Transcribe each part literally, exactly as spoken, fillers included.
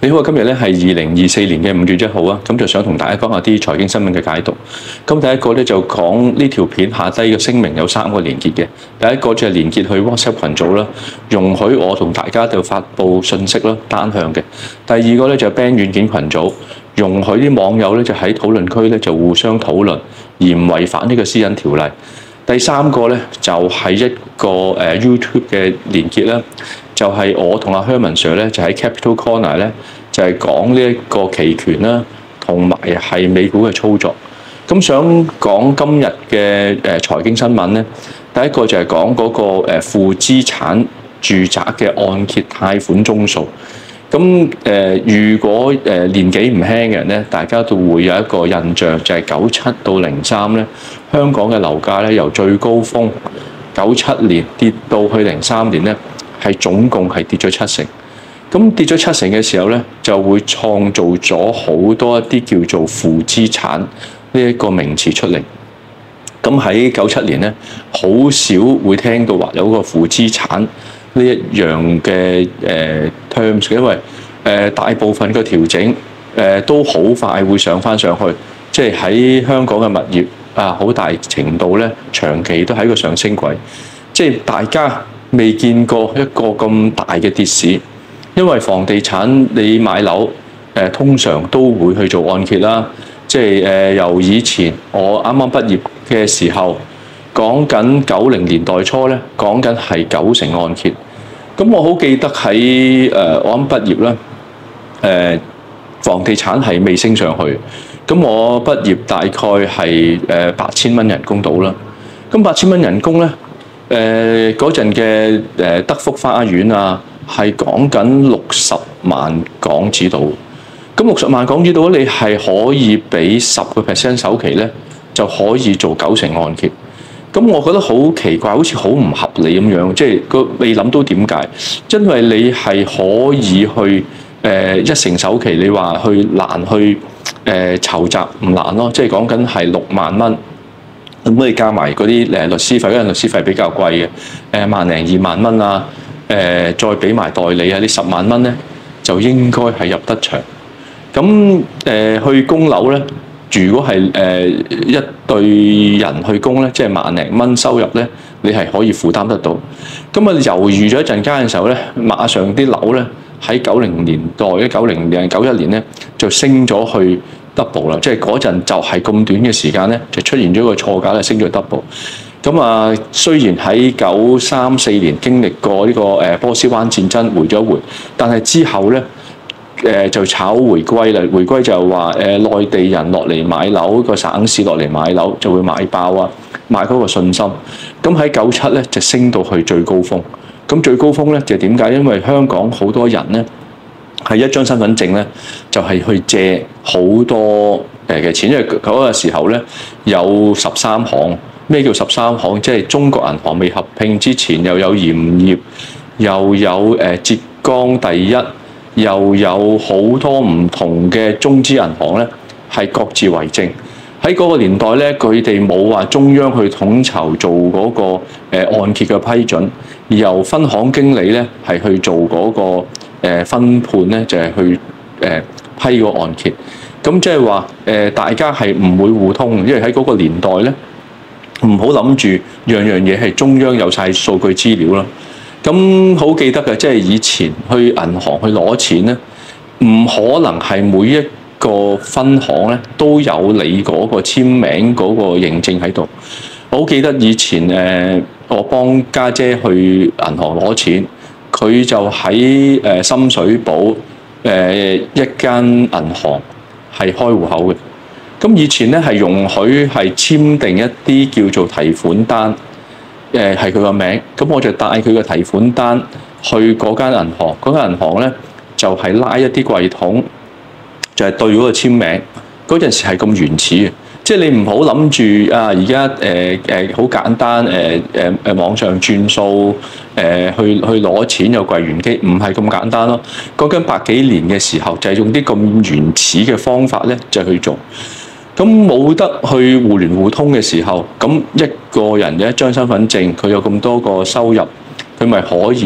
你好，今日咧係二零二四年嘅五月一號啊，咁就想同大家講下啲財經新聞嘅解讀。咁第一個咧就講呢條片下低嘅聲明有三個連結嘅，第一個就係連結去 WhatsApp 群組啦，容許我同大家就發布信息啦，單向嘅。第二個咧就係 Band 軟件群組，容許啲網友咧就喺討論區咧就互相討論，而唔違反呢個私隱條例。第三個咧就係一個誒 YouTube 嘅連結啦。就係我同阿 Herman Sir 咧，就喺 Capital Corner 咧，就係講呢一個期權啦，同埋係美股嘅操作。咁想講今日嘅誒財經新聞咧，第一個就係講嗰個誒負資產住宅嘅按揭貸款宗數。咁誒，如果誒年紀唔輕嘅人咧，大家都會有一個印象，就係九七到零三咧，香港嘅樓價咧由最高峰九七年跌到去零三年咧。係總共係跌咗七成，咁跌咗七成嘅時候咧，就會創造咗好多一啲叫做負資產呢一個名詞出嚟。咁喺九七年咧，好少會聽到話有個負資產呢一樣嘅誒 terms，因為誒、呃、大部分嘅調整誒、呃、都好快會上翻上去，即係喺香港嘅物業啊，好大程度咧長期都喺個上升軌，即係大家未見過一個咁大嘅跌市，因為房地產你買樓誒通常都會去做按揭啦，即係誒由以前我啱啱畢業嘅時候講緊九零年代初咧，講緊係九成按揭。咁我好記得喺誒我啱畢業啦，誒房地產係未升上去，咁我畢業大概係誒八千蚊人工到啦，咁八千蚊人工咧。誒嗰陣嘅誒德福花園啊，係講緊六十萬港紙度。咁六十萬港紙度，你係可以俾十個 percent 首期咧，就可以做九成按揭。咁我覺得好奇怪，好似好唔合理咁樣，即係個未諗到點解？因為你係可以去誒、呃、一成首期，你話去難去誒籌集唔難咯，即係講緊係六萬蚊。咁你加埋嗰啲誒律師費，因為律師費比較貴嘅，誒萬零二萬蚊啊，誒再俾埋代理啊，呢十萬蚊咧就應該係入得場。咁誒去供樓咧，如果係誒一對人去供咧，即係萬零蚊收入咧，你係可以負擔得到。咁啊猶豫咗一陣間嘅時候咧，馬上啲樓咧喺九零年代、一九零年、九一年咧就升咗去double 啦，即係嗰陣就係咁短嘅時間咧，就出現咗個錯價咧，升咗 double。咁啊，雖然喺九三四年經歷過呢個誒波斯灣戰爭回咗回，但係之後咧誒就炒回歸啦。回歸就係話誒內地人落嚟買樓，個省市落嚟買樓就會買爆啊，買嗰個信心。咁喺九七咧就升到去最高峰。咁最高峰咧就點解？因為香港好多人咧。係一張身份證咧，就係去借好多誒嘅錢，因為嗰個時候咧有十三行。咩叫十三行？即係中國銀行未合併之前，又有鹽業，又有誒浙江第一，又有好多唔同嘅中資銀行咧，係各自為政。喺嗰個年代咧，佢哋冇話中央去統籌做嗰個誒按揭嘅批准，而由分行經理咧係去做嗰個。誒分判咧就係去誒批個按揭，咁即係話誒大家係唔會互通，因為喺嗰個年代咧，唔好諗住樣樣嘢係中央有晒數據資料啦。咁好記得嘅，即係以前去銀行去攞錢咧，唔可能係每一個分行咧都有你嗰個簽名嗰個認證喺度。我好記得以前誒我幫家姐去銀行攞錢。佢就喺誒深水埗誒一間銀行係開戶口嘅。咁以前咧係容許係簽訂一啲叫做提款單，誒係佢個名。咁我就帶佢個提款單去嗰間銀行，嗰間銀行咧就係拉一啲櫃桶，就係對嗰個簽名。嗰陣時係咁原始嘅。即係你唔好諗住啊！而家誒誒好簡單誒誒誒網上轉數誒、呃、去去攞錢有櫃員機，唔係咁簡單咯。講緊百幾年嘅時候，就係、是、用啲咁原始嘅方法咧，就去做。咁冇得去互聯互通嘅時候，咁一個人嘅一張身份證，佢有咁多個收入，佢咪可以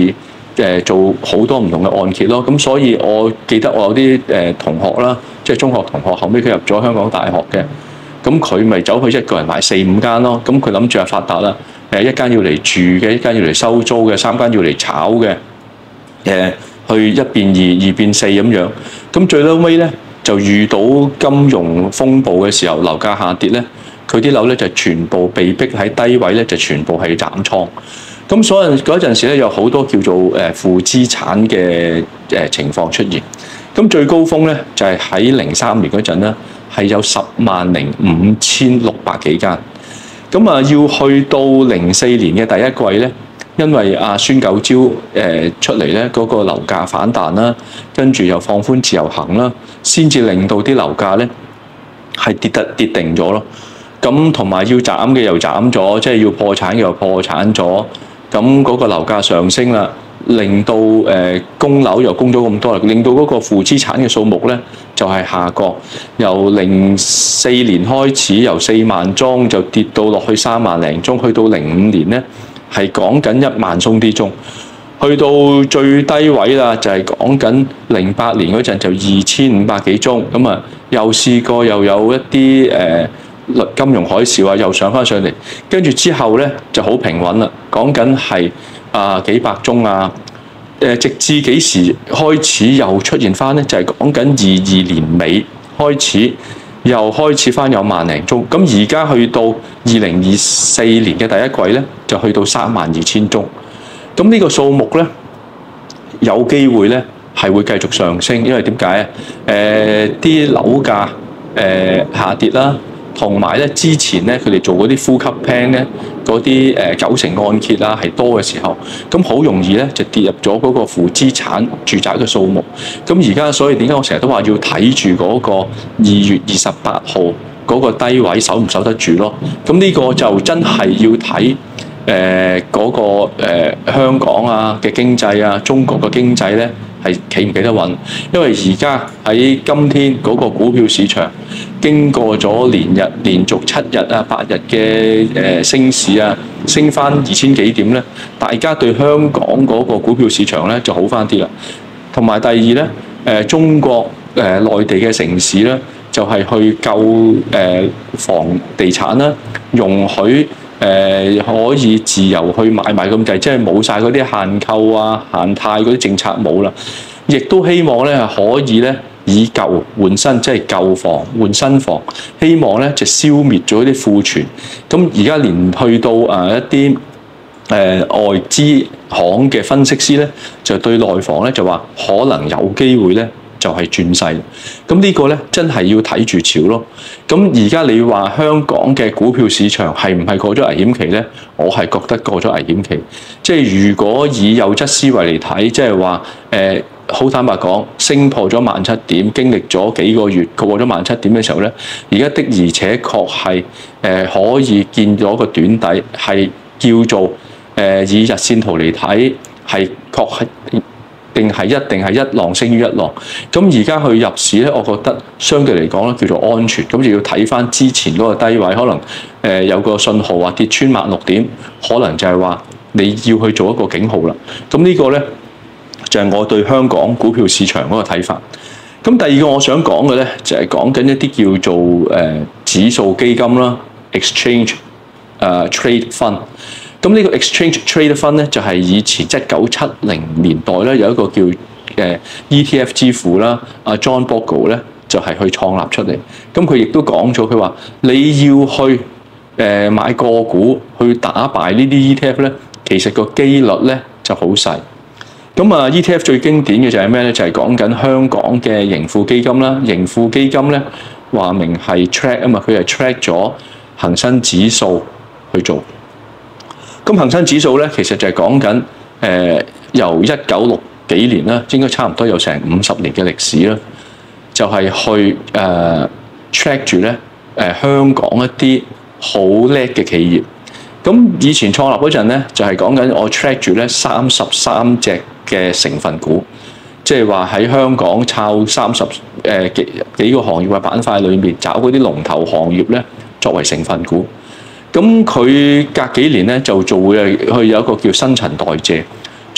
誒做好多唔同嘅按揭咯。咁所以我記得我有啲誒同學啦，即係中學同學，後尾佢入咗香港大學嘅，咁佢咪走去一個人買四五間咯。咁佢諗住係發達啦，誒一間要嚟住嘅，一間要嚟收租嘅，三間要嚟炒嘅，誒去一變二，二變四咁樣。咁最嬲尾咧就遇到金融風暴嘅時候，樓價下跌咧，佢啲樓咧就全部被逼喺低位咧，就全部係斬倉。咁所以嗰陣時咧，有好多叫做誒負資產嘅誒情況出現。咁最高峰咧就係喺零三年嗰陣咧，係有十萬零五千六百幾間。咁啊，要去到零四年嘅第一季咧，因為阿孫九招誒出嚟咧，嗰個樓價反彈啦，跟住又放寬自由行啦，先至令到啲樓價咧係跌得跌定咗咯。咁同埋要斬嘅又斬咗，即係要破產嘅又破產咗。咁嗰個樓價上升啦，令到誒供樓又供咗咁多啦，令到嗰個負資產嘅數目咧就係下降，由零四年開始由四萬宗就跌到落去三萬零宗，去到零五年咧係講緊一萬宗啲宗，去到最低位啦就係講緊零八年嗰陣就二千五百幾宗，咁啊又試過又有一啲誒金融海嘯啊，又上翻上嚟，跟住之後咧就好平穩啦，講緊係啊幾百宗啊，誒直至幾時開始又出現翻咧？就係講緊二二年尾開始又開始翻有萬零宗，咁而家去到二零二四年嘅第一季咧，就去到三萬二千宗，咁呢個數目咧有機會咧係會繼續上升，因為點解啊？誒啲樓價誒下跌啦。同埋咧，之前咧佢哋做嗰啲呼吸 plan 咧，嗰啲誒九成按揭啦係多嘅時候，咁好容易咧就跌入咗嗰個負資產住宅嘅數目。咁而家所以點解我成日都話要睇住嗰個二月二十八號嗰個低位守唔守得住咯？咁呢個就真係要睇誒嗰個誒、呃、香港啊嘅經濟啊，中國嘅經濟咧係企唔企得穩？因為而家喺今天嗰個股票市場，經過咗連日連續七日啊、八日嘅誒升市啊，升翻二千幾點咧，大家對香港嗰個股票市場咧就好翻啲啦。同埋第二咧，誒中國誒內地嘅城市咧，就係去救誒房地產啦，容許誒可以自由去買賣咁滯，即係冇晒嗰啲限購啊、限貸嗰啲政策冇啦，亦都希望咧可以咧。以舊換新，即係舊房換新房，希望咧就消滅咗啲庫存。咁而家連去到啊一啲誒、呃、外資行嘅分析師咧，就對內房咧就話可能有機會咧就係轉勢。咁呢個咧真係要睇住潮咯。咁而家你話香港嘅股票市場係唔係過咗危險期咧？我係覺得過咗危險期。即係如果以有質思維嚟睇，即係話誒。好坦白講，升破咗萬七點，經歷咗幾個月過咗萬七點嘅時候咧，而家的而且確係誒可以見咗個短底，係叫做誒、呃、以日線圖嚟睇，係確係定係一定係一浪升於一浪。咁而家去入市咧，我覺得相對嚟講咧叫做安全。咁就要睇翻之前嗰個低位，可能誒、呃、有個信號話跌穿萬六點，可能就係話你要去做一個警號啦。咁呢個咧。就係我對香港股票市場嗰個睇法。咁第二個我想講嘅咧，就係講緊一啲叫做誒指數基金啦 ，exchange 誒 trade fund。咁呢個 exchange trade fund 咧，就係以前一九七零年代咧有一個叫誒 E T F 之父啦，阿 John Bogle 咧就係去創立出嚟。咁佢亦都講咗，佢話你要去誒買個股去打敗呢啲 E T F 咧，其實個機率咧就好細。咁啊 ，E T F 最經典嘅就係咩咧？就係講緊香港嘅盈富基金啦。盈富基金咧話明係 track 啊嘛，佢係 track 咗恒生指數去做。咁恒生指數咧，其實就係講緊誒由一九六幾年啦，應該差唔多有成五十年嘅歷史啦，就係、是、去誒、呃、track 住咧誒香港一啲好叻嘅企業。咁以前創立嗰陣咧，就係講緊我 track 住咧三十三隻嘅成分股，即係話喺香港抄三十誒幾幾個行業嘅板塊裏面，找嗰啲龍頭行業咧作為成分股。咁佢隔幾年咧就做會去有一個叫新陳代謝，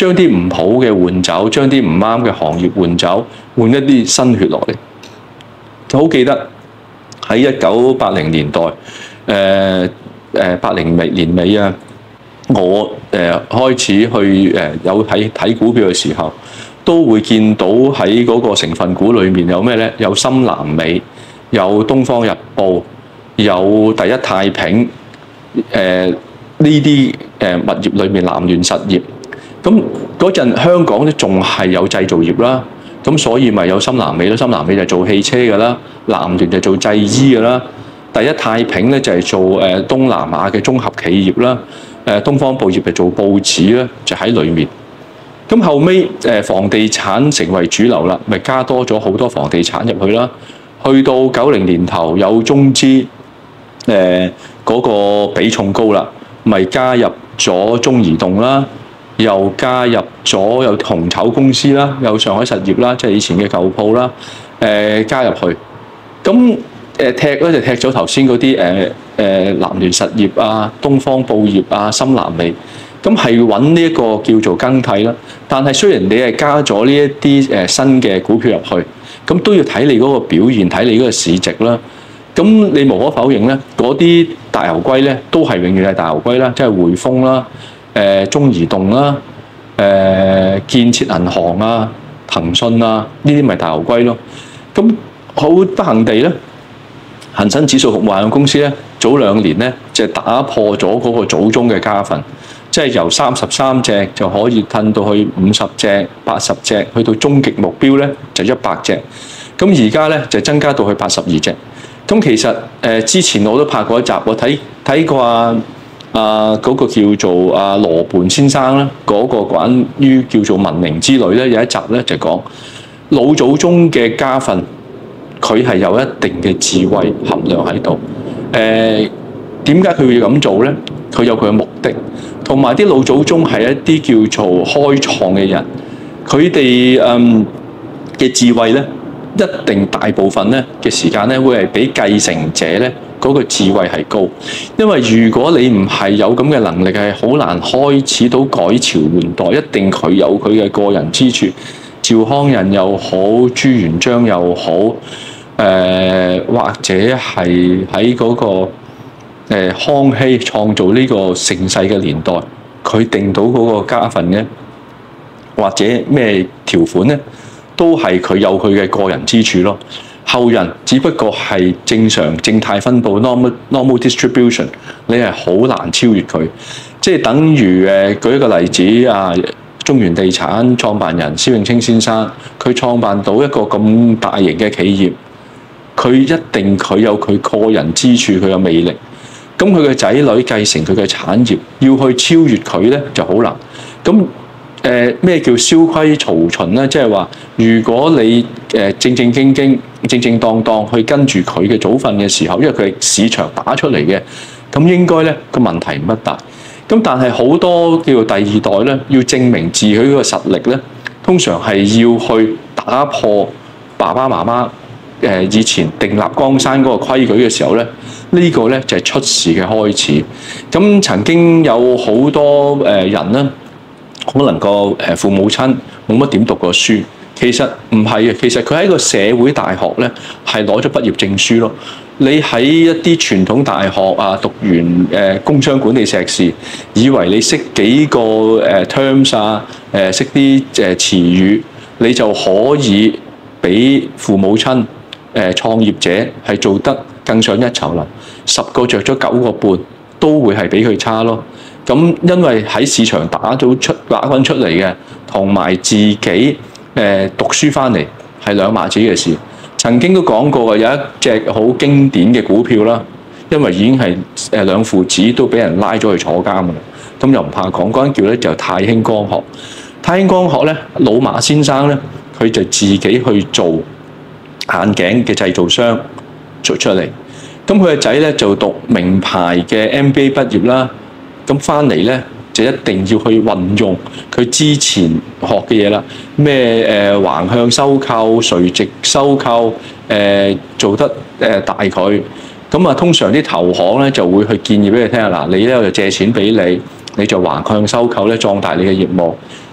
將啲唔好嘅換走，將啲唔啱嘅行業換走，換一啲新血落嚟。就好記得喺一九八零年代，誒誒八零年尾啊，我誒、呃、開始去誒、呃、有睇睇股票嘅時候，都會見到喺嗰個成分股裏面有咩咧？有深南美，有東方日報，有第一太平，誒呢啲誒物業裏面南聯實業。咁嗰陣香港咧仲係有製造業啦，咁所以咪有深南美咯。深南美就做汽車㗎啦，南聯就做製衣㗎啦，第一太平咧就係做誒東南亞嘅綜合企業啦，誒東方報業就做報紙啦，就喺裏面。咁後尾誒房地產成為主流啦，咪加多咗好多房地產入去啦。去到九零年頭有中資，誒嗰個比重高啦，咪加入咗中移動啦，又加入咗有紅籌公司啦，有上海實業啦，即係以前嘅舊鋪啦，誒加入去。咁誒踢咧就踢咗頭先嗰啲誒誒南聯實業啊、東方報業啊、深南美。咁係揾呢一個叫做更替啦，但係雖然你係加咗呢一啲誒新嘅股票入去，咁都要睇你嗰個表現，睇你嗰個市值啦。咁你無可否認咧，嗰啲大牛龜咧都係永遠係大牛龜啦，即係匯豐啦、誒中移動啦、誒建設銀行啊、騰訊啊，呢啲咪大牛龜咯。咁好不幸地咧，恒生指數服務有限公司咧，早兩年咧就打破咗嗰個祖宗嘅家訓。即係由三十三隻就可以褪到去五十隻、八十隻，去到終極目標咧就一百隻。咁而家咧就增加到去八十二隻。咁其實誒、呃、之前我都拍過一集，我睇睇過啊啊嗰、那個叫做啊羅盤先生啦，嗰、那個關於叫做文明之旅咧有一集咧就講老祖宗嘅家訓，佢係有一定嘅智慧含量喺度。誒點解佢會咁做咧？佢有佢嘅目的。同埋啲老祖宗係一啲叫做開創嘅人，佢哋嗯嘅智慧咧，一定大部分咧嘅時間咧會係比繼承者咧嗰個智慧係高，因為如果你唔係有咁嘅能力，係好難開始到改朝換代，一定佢有佢嘅個人之處。趙匡胤又好，朱元璋又好，誒、呃、或者係喺嗰個。誒康熙創造呢個盛世嘅年代，佢定到嗰個家訓嘅，或者咩條款咧，都係佢有佢嘅個人之處咯。後人只不過係正常正態分佈 normal normal distribution， 你係好難超越佢。即係等於誒舉一個例子啊，中原地產創辦人施永青先生，佢創辦到一個咁大型嘅企業，佢一定佢有佢個人之處，佢有魅力。咁佢嘅仔女繼承佢嘅產業，要去超越佢咧就好難。咁誒咩叫蕭規曹循咧？即係話，如果你誒、呃、正正經經、正正當當去跟住佢嘅祖訓嘅時候，因為佢係市場打出嚟嘅，咁應該咧個問題唔不大。咁但係好多叫做第二代咧，要證明自己嗰個實力咧，通常係要去打破爸爸媽媽誒以前訂立江山嗰個規矩嘅時候咧。呢個咧就係出事嘅開始。咁曾經有好多誒人咧，可能個誒父母親冇乜點讀過書，其實唔係嘅。其實佢喺個社會大學咧係攞咗畢業證書咯。你喺一啲傳統大學啊讀完誒工商管理碩士，以為你識幾個誒 terms 啊，誒識啲誒詞語，你就可以俾父母親誒創業者係做得更上一籌啦。十個着咗九個半都會係比佢差咯。咁因為喺市場打到出打返出嚟嘅，同埋自己誒讀書翻嚟係兩碼子嘅事。曾經都講過嘅，有一隻好經典嘅股票啦，因為已經係誒兩父子都俾人拉咗去坐監㗎啦。咁又唔怕講，嗰間叫咧就太興光學。太興光學咧，老馬先生咧，佢就自己去做眼鏡嘅製造商做出嚟。咁佢個仔咧就讀名牌嘅 M B A 畢業啦，咁翻嚟咧就一定要去運用佢之前學嘅嘢啦，咩誒橫向收購、垂直收購，誒、呃、做得誒大佢。咁啊，通常啲投行咧就會去建議俾佢聽啊，嗱，你咧我就借錢俾你，你就橫向收購咧壯大你嘅業務。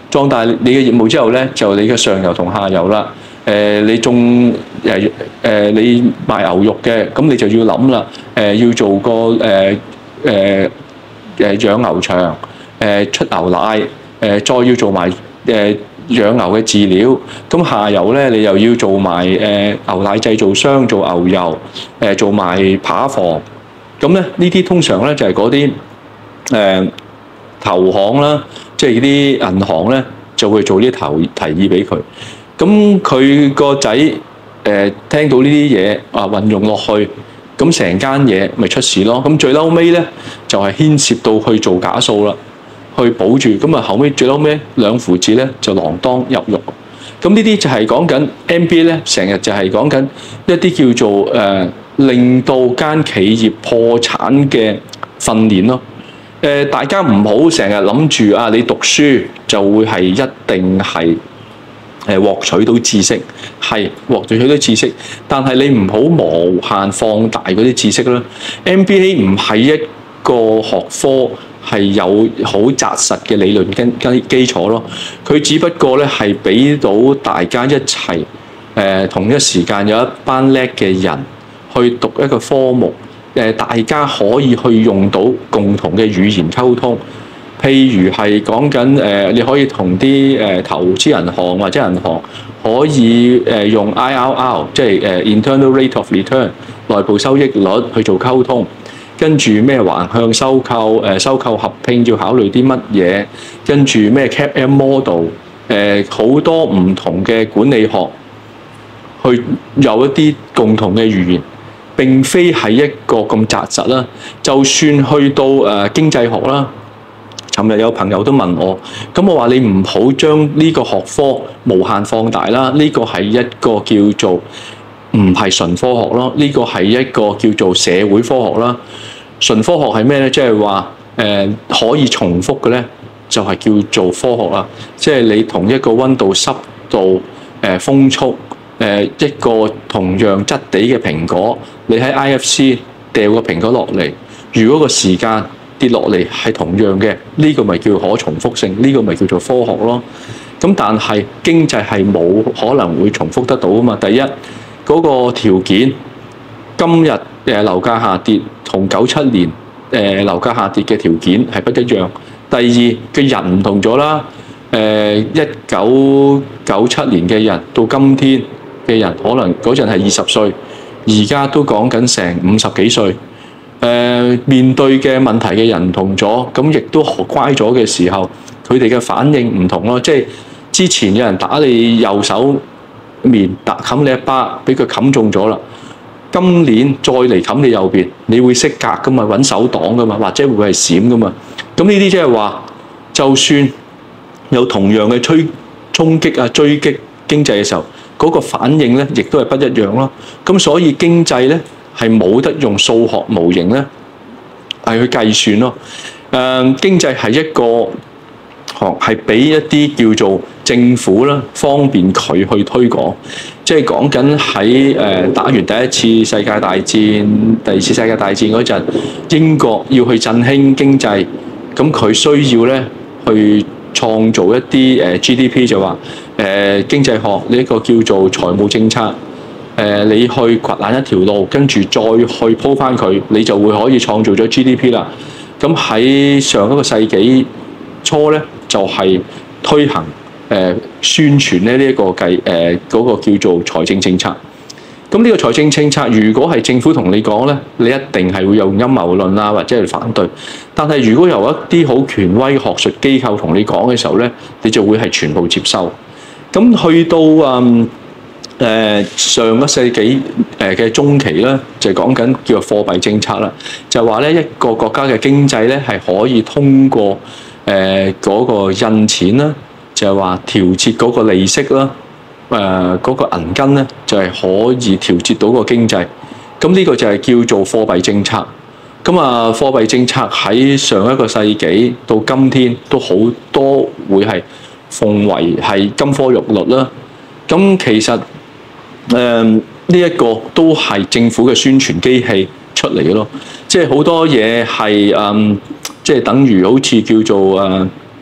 壯大你嘅業務之後咧，就你嘅上游同下游啦。誒、呃，你種誒誒、呃，你賣牛肉嘅，咁你就要諗啦。誒、呃，要做個誒誒誒養牛場，誒、呃、出牛奶，誒、呃、再要做埋誒、呃、養牛嘅飼料。咁下游咧，你又要做埋誒、呃、牛奶製造商，做牛油，誒、呃、做埋扒房。咁咧，呢啲通常咧就係嗰啲誒投行啦，即係啲銀行咧就會做啲投提議俾佢。咁佢個仔誒聽到呢啲嘢啊，運用落去，咁成間嘢咪出事咯。咁最嬲尾咧就係、是、牽涉到去做假數啦，去保住。咁啊後尾最嬲尾兩父子咧就鋃鐺入獄。咁呢啲就係講緊 M B A 咧，成日就係講緊一啲叫做誒、呃、令到間企業破產嘅訓練咯。誒、呃、大家唔好成日諗住啊，你讀書就會係一定係。誒獲取到知識，係獲取到知識，但係你唔好無限放大嗰啲知識啦。M B A 唔係一個學科，係有好紮實嘅理論根基基礎咯。佢只不過咧係俾到大家一齊誒、呃、同一時間有一班叻嘅人去讀一個科目，誒、呃、大家可以去用到共同嘅語言溝通。譬如係講緊誒，你可以同啲誒投資銀行或者銀行可以誒用 I R R， 即係誒 internal rate of return 內部收益率去做溝通，跟住咩橫向收購誒收購合併要考慮啲乜嘢，跟住咩 C A P M model 誒好多唔同嘅管理學去有一啲共同嘅語言，並非係一個咁紮實啦。就算去到誒經濟學啦。尋日有朋友都問我，咁我話你唔好將呢個學科無限放大啦，呢個係一個叫做唔係純科學咯，呢個係一個叫做社會科學啦。純科學係咩咧？即係話誒可以重複嘅咧，就係叫做科學啦。即係你同一個溫度、濕度、誒風速、誒一個同樣質地嘅蘋果，你喺 I F C 掉個蘋果落嚟，如果個時間跌落嚟係同樣嘅，呢個咪叫可重複性，呢個咪叫做科學咯。咁但係經濟係冇可能會重複得到啊嘛。第一嗰個條件，今日誒樓價下跌同九七年誒樓價下跌嘅條件係不一樣。第二嘅人唔同咗啦，誒一九九七年嘅人到今天嘅人，可能嗰陣係二十歲，而家都講緊成五十幾歲。誒、呃、面對嘅問題嘅人唔同咗，咁亦都乖咗嘅時候，佢哋嘅反應唔同咯。即係之前有人打你右手面，打冚你一巴，俾佢冚中咗啦。今年再嚟冚你右邊，你會識格噶嘛？揾手擋噶嘛？或者會係閃噶嘛？咁呢啲即係話，就算有同樣嘅吹衝擊啊、追擊經濟嘅時候，嗰、那個反應咧，亦都係不一樣咯。咁所以經濟咧，係冇得用數學模型咧，係去計算咯。誒、呃，經濟係一個學，係俾一啲叫做政府啦，方便佢去推廣。即係講緊喺誒打完第一次世界大戰、第二次世界大戰嗰陣，英國要去振興經濟，咁佢需要咧去創造一啲誒 G D P， 就話誒、呃、經濟學呢一個叫做財務政策。誒、呃，你去掘爛一條路，跟住再去鋪翻佢，你就會可以創造咗 G D P 啦。咁喺上一個世紀初咧，就係、是、推行誒、呃、宣傳咧呢一個計誒嗰個叫做財政政策。咁呢個財政政策，如果係政府同你講咧，你一定係會用陰謀論啊，或者係反對。但係如果由一啲好權威學術機構同你講嘅時候咧，你就會係全部接收。咁去到嗯。誒、呃、上個世紀誒嘅中期咧，就講緊叫做貨幣政策啦，就話咧一個國家嘅經濟咧係可以通過誒嗰、呃那個印錢啦，就係、是、話調節嗰個利息啦，誒、呃、嗰、那個銀根咧就係、是、可以調節到個經濟。咁呢個就係叫做貨幣政策。咁啊，貨幣政策喺上一個世紀到今天都好多會係奉為係金科玉律啦。咁其實誒呢一個都係政府嘅宣傳機器出嚟嘅咯，即係好多嘢係誒，即係等於好似叫做誒誒、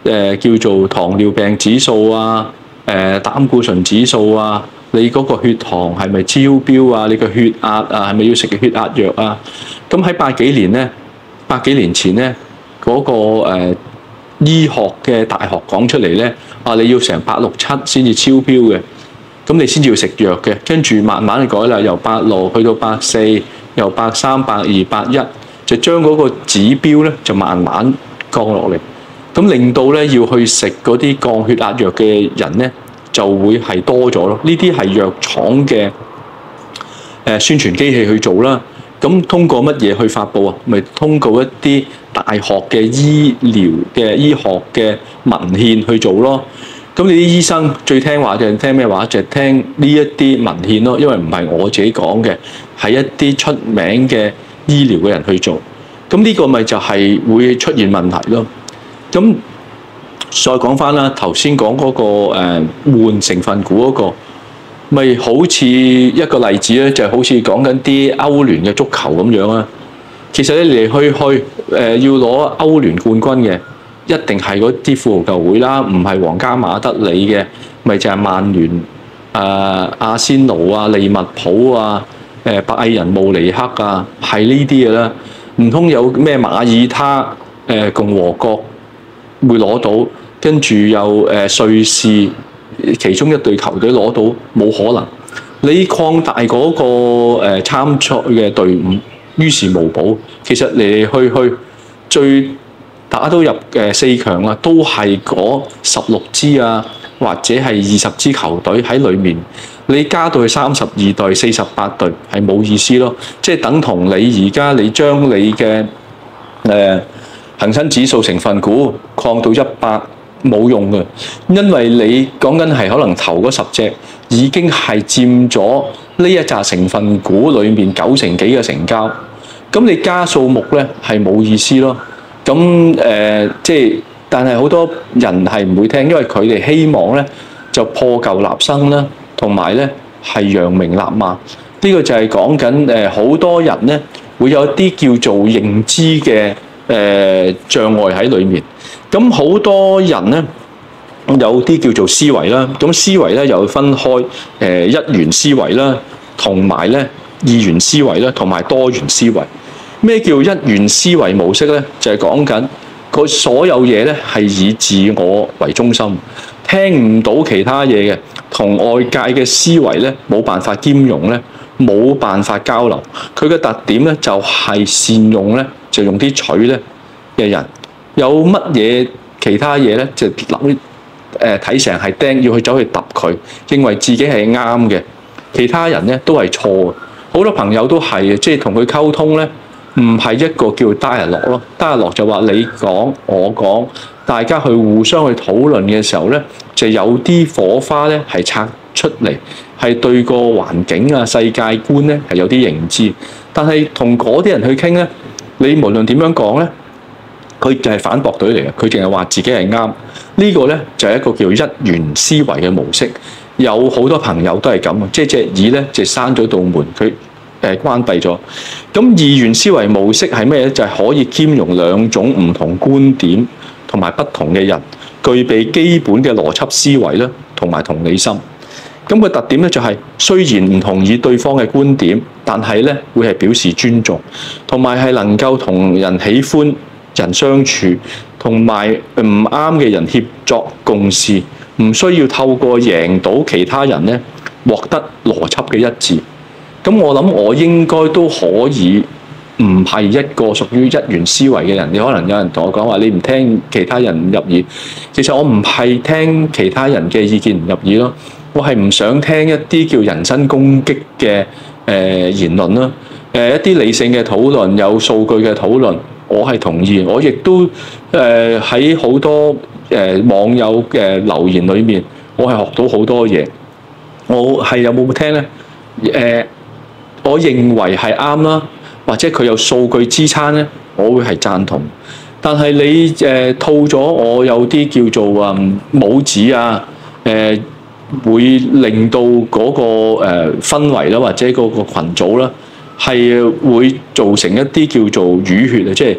誒叫做糖尿病指數啊、誒膽固醇指數啊，你嗰個血糖係咪超標啊？你個血壓啊係咪要食血壓藥啊？咁喺百幾年咧，百幾年前咧，嗰個誒醫學嘅大學講出嚟咧，啊你要成百六七先至超標嘅，咁你先至要食藥嘅，跟住慢慢去改啦，由百六去到百四，由百三、百二、百一，就將嗰個指標咧就慢慢降落嚟，咁令到咧要去食嗰啲降血壓藥嘅人咧就會係多咗咯。呢啲係藥廠嘅誒宣傳機器去做啦。咁通過乜嘢去發布啊？咪通過一啲大學嘅醫療嘅醫學嘅文獻去做咯。咁你啲醫生最聽話就係聽咩話？就係聽呢一啲文獻咯。因為唔係我自己講嘅，係一啲出名嘅醫療嘅人去做。咁呢個咪就係會出現問題咯。咁再講翻啦，頭先講嗰個誒換成分股嗰個。咪好似一個例子咧，就係好似講緊啲歐聯嘅足球咁樣啊。其實你嚟去去誒要攞歐聯冠軍嘅，一定係嗰啲富豪球會啦，唔係皇家馬德里嘅，咪就係曼聯、誒、呃、阿仙奴啊、利物浦啊、誒拜仁慕尼黑啊，係呢啲嘅啦。唔通有咩馬爾他誒、呃、共和國會攞到，跟住又誒、呃、瑞士？其中一隊球隊攞到冇可能，你擴大嗰個誒參賽嘅隊伍，於事無補。其實嚟嚟去去最打到入嘅四強啊，都係嗰十六支啊，或者係二十支球隊喺裡面。你加到去三十二隊、四十八隊係冇意思咯。即係等同你而家你將你嘅誒恆生指數成分股擴到一百。冇用嘅，因為你講緊係可能頭嗰十隻已經係佔咗呢一紮成分股裏面九成幾嘅成交，咁你加數目咧係冇意思咯。咁誒、呃、即係，但係好多人係唔會聽，因為佢哋希望咧就破舊立新啦，同埋咧係揚名立萬。呢、這個就係講緊誒好多人咧會有一啲叫做認知嘅誒、呃、障礙喺裏面。咁好多人咧有啲叫做思維啦，咁思維咧又分開誒一元思維啦，同埋咧二元思維啦，同埋多元思維。咩叫一元思維模式咧？就係講緊佢所有嘢咧係以自我為中心，聽唔到其他嘢嘅，同外界嘅思維咧冇辦法兼容咧，冇辦法交流。佢嘅特點咧就係善用咧，就用啲取咧嘅人。有乜嘢其他嘢咧，就諗誒睇成係釘，要去走去揼佢，認為自己係啱嘅，其他人咧都係錯嘅。好多朋友都係嘅，即係同佢溝通咧，唔係一個叫 dialogue 咯。dialogue 就話你講我講，大家去互相去討論嘅時候咧，就有啲火花咧係拆出嚟，係對個環境啊、世界觀咧係有啲認知。但係同嗰啲人去傾咧，你無論點樣講咧，佢就係反駁隊嚟嘅，佢淨係話自己係啱。呢個咧就係一個叫一元思維嘅模式。有好多朋友都係咁啊，即係隻耳咧就閂咗道門，佢誒關閉咗。咁二元思維模式係咩咧？就係可以兼容兩種唔同觀點同埋不同嘅人，具備基本嘅邏輯思維啦，同埋同理心。咁個特點咧就係雖然唔同意對方嘅觀點，但係咧會係表示尊重，同埋係能夠同人喜歡人相處，同埋唔啱嘅人協作共事，唔需要透過贏到其他人咧獲得邏輯嘅一致。咁我諗我應該都可以唔係一個屬於一元思維嘅人。你可能有人同我講話，你唔聽其他人唔入耳。其實我唔係聽其他人嘅意見唔入耳咯，我係唔想聽一啲叫人身攻擊嘅誒言論啦。誒一啲理性嘅討論，有數據嘅討論，我係同意。我亦都誒喺好多誒網友嘅留言裏面，我係學到好多嘢。我係有冇聽咧？誒，我認為係啱啦，或者佢有數據支撐咧，我會係贊同。但係你誒套咗我有啲叫做啊帽子啊，誒會令到嗰個誒氛圍啦，或者嗰個羣組啦，係會造成一啲叫做淤血啊，即係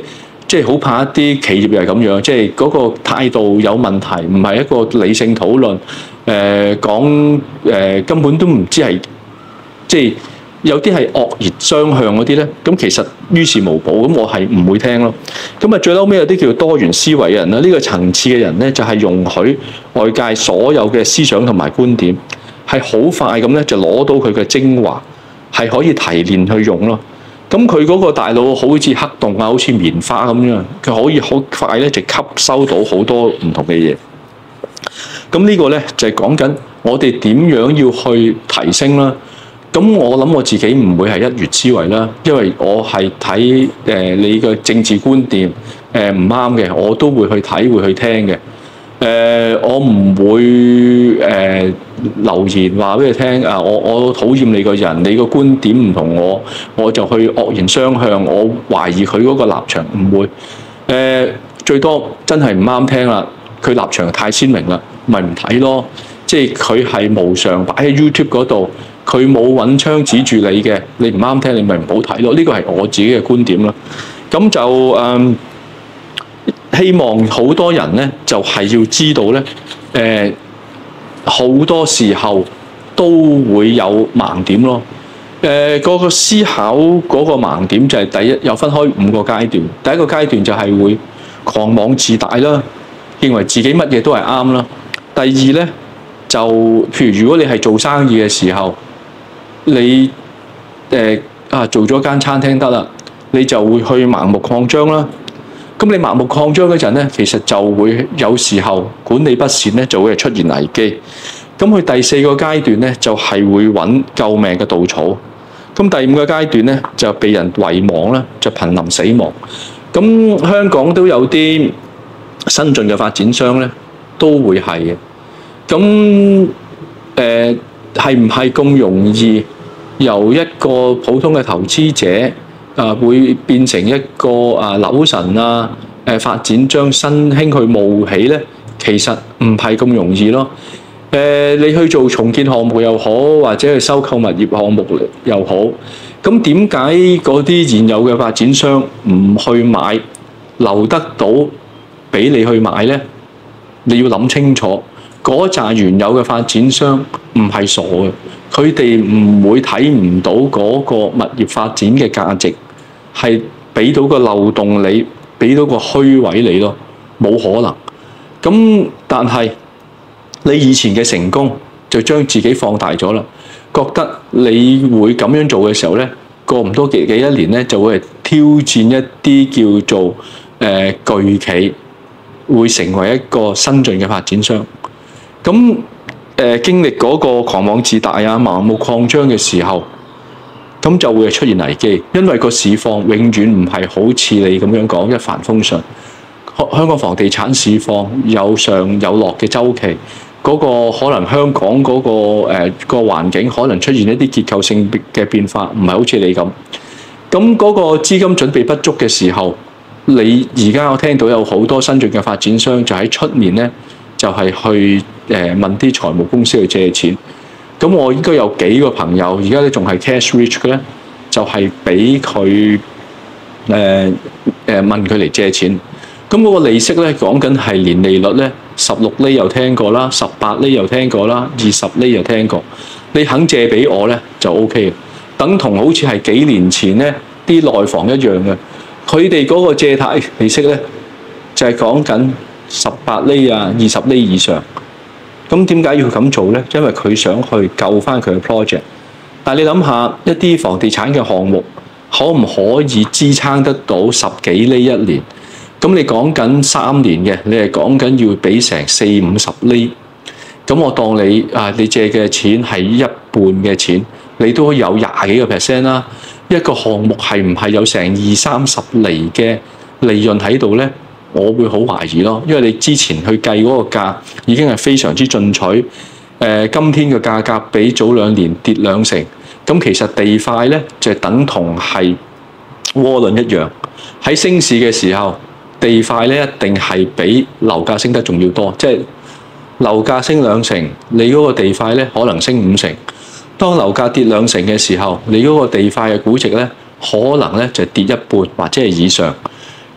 即係好怕一啲企業又係咁樣，即係嗰個態度有問題，唔係一個理性討論。誒、呃、講誒、呃、根本都唔知係即係有啲係惡言相向嗰啲咧，咁其實於事無補，咁我係唔會聽咯。咁啊最嬲尾有啲叫多元思維嘅人啦，呢、這個層次嘅人咧就係、是、容許外界所有嘅思想同埋觀點係好快咁咧就攞到佢嘅精華，係可以提煉去用咯。咁佢嗰個大腦好似黑洞啊，好似棉花咁樣，佢可以好快咧就吸收到好多唔同嘅嘢。咁呢個咧就係講緊我哋點樣要去提升啦。咁我諗我自己唔會係一元思維啦，因為我係睇誒你嘅政治觀點誒唔啱嘅，我都會去睇會去聽嘅。誒、呃、我唔會誒、呃、留言話俾你聽啊！我我討厭你個人，你個觀點唔同我，我就去惡言相向。我懷疑佢嗰個立場，唔會誒、呃、最多真係唔啱聽啦。佢立場太鮮明啦，咪唔睇咯。即係佢係無償擺喺 YouTube 嗰度。佢冇揾槍指住你嘅，你唔啱聽，你咪唔好睇咯。呢個係我自己嘅觀點啦。咁就誒、嗯，希望好多人咧，就係、是、要知道咧，誒、呃，好多時候都會有盲點咯。誒、呃，嗰、那個思考嗰個盲點就係第一，有分開五個階段。第一個階段就係會狂妄自大啦，認為自己乜嘢都係啱啦。第二咧，就譬如如果你係做生意嘅時候，你誒啊做咗間餐廳得啦，你就會去盲目擴張啦。咁你盲目擴張嗰陣咧，其實就會有時候管理不善咧，就會係出現危機。咁佢第四個階段咧，就係會揾救命嘅稻草。咁第五個階段咧，就被人遺忘啦，就瀕臨死亡。咁香港都有啲新進嘅發展商咧，都會係嘅。咁誒係唔係咁容易由一個普通嘅投資者啊，會變成一個啊樓神啊誒發展將新興去冒起咧？其實唔係咁容易咯。誒、呃，你去做重建項目又好，或者去收購物業項目又好，咁點解嗰啲現有嘅發展商唔去買，留得到俾你去買咧？你要諗清楚。嗰紮原有嘅發展商唔係傻嘅，佢哋唔會睇唔到嗰個物業發展嘅價值，係俾到個漏洞你，俾到個虛位你咯，冇可能。咁但係你以前嘅成功就將自己放大咗啦，覺得你會咁樣做嘅時候咧，過唔多幾幾一年咧，就會係挑戰一啲叫做誒、呃、巨企，會成為一個新進嘅發展商。咁誒、呃、經歷嗰個狂妄自大啊、盲目擴張嘅時候，咁就會出現危機，因為個市況永遠唔係好似你咁樣講一帆風順。香港房地產市況有上有落嘅週期，嗰、那個可能香港嗰、那個誒、呃那個環境可能出現一啲結構性嘅變化，唔係好似你咁。咁嗰個資金準備不足嘅時候，你而家我聽到有好多新進嘅發展商就喺出面咧，就係、是、去。誒問啲財務公司去借錢，咁我應該有幾個朋友，而家咧仲係 cash rich 嘅咧，就係俾佢誒誒問佢嚟借錢。咁嗰個利息咧講緊係年利率咧十六厘又聽過啦，十八厘又聽過啦，二十厘又聽過。你肯借俾我咧就 O K 嘅，等同好似係幾年前咧啲內房一樣嘅，佢哋嗰個借貸利息咧就係講緊十八厘啊、二十厘以上。咁點解要咁做呢？因為佢想去救翻佢嘅 project。但係你諗下，一啲房地產嘅項目可唔可以支撐得到十幾厘一年？咁你講緊三年嘅，你係講緊要俾成四五十厘。咁我當你啊，你借嘅錢係一半嘅錢，你都有廿幾個 percent 啦。一個項目係唔係有成二三十厘嘅利潤喺度呢？我會好懷疑咯，因為你之前去計嗰個價已經係非常之進取。誒、呃，今天嘅價格比早兩年跌兩成，咁其實地塊咧就等同係窩輪一樣。喺升市嘅時候，地塊咧一定係比樓價升得仲要多，即係樓價升兩成，你嗰個地塊咧可能升五成。當樓價跌兩成嘅時候，你嗰個地塊嘅估值咧可能咧就跌一半或者係以上。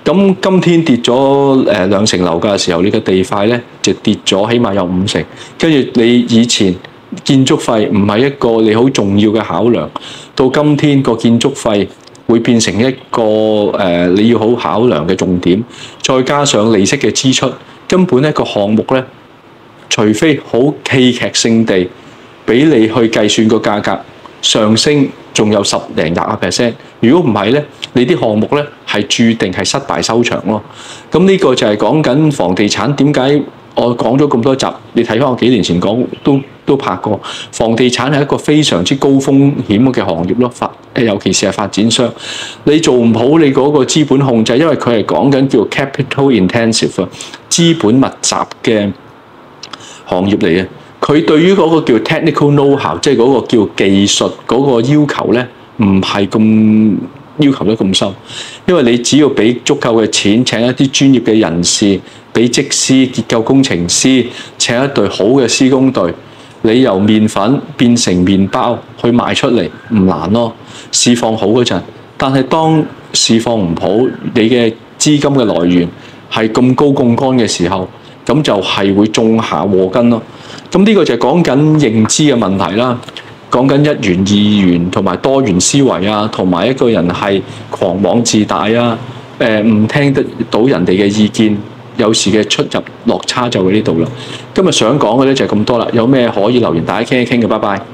咁今天跌咗誒兩成樓價嘅時候，你嘅地塊咧就跌咗，起碼有五成。跟住你以前建築費唔係一個你好重要嘅考量，到今天個建築費會變成一個誒、呃、你要好考量嘅重點。再加上利息嘅支出，根本一個項目咧，除非好戲劇性地俾你去計算個價格上升，仲有十零廿個 percent。如果唔係咧，你啲項目咧係注定係失敗收場咯。咁呢個就係講緊房地產點解我講咗咁多集，你睇翻我幾年前講都都拍過，房地產係一個非常之高風險嘅行業咯。發誒，尤其是係發展商，你做唔好你嗰個資本控制，因為佢係講緊叫 capital intensive 啊，資本密集嘅行業嚟嘅。佢對於嗰個叫 technical know-how， 即係嗰個叫技術嗰個要求咧，唔係咁要求得咁深。因為你只要俾足夠嘅錢，請一啲專業嘅人士，俾則師、結構工程師，請一隊好嘅施工隊，你由麵粉變成麵包去賣出嚟唔難咯。市況好嗰陣，但係當市況唔好，你嘅資金嘅來源係咁高槓桿嘅時候，咁就係會種下禍根咯。咁呢個就係講緊認知嘅問題啦，講緊一元二元同埋多元思維啊，同埋一個人係狂妄自大啊，誒唔聽得到人哋嘅意見，有時嘅出入落差就喺呢度啦。今日想講嘅咧就係咁多啦，有咩可以留言大家傾一傾嘅，拜拜。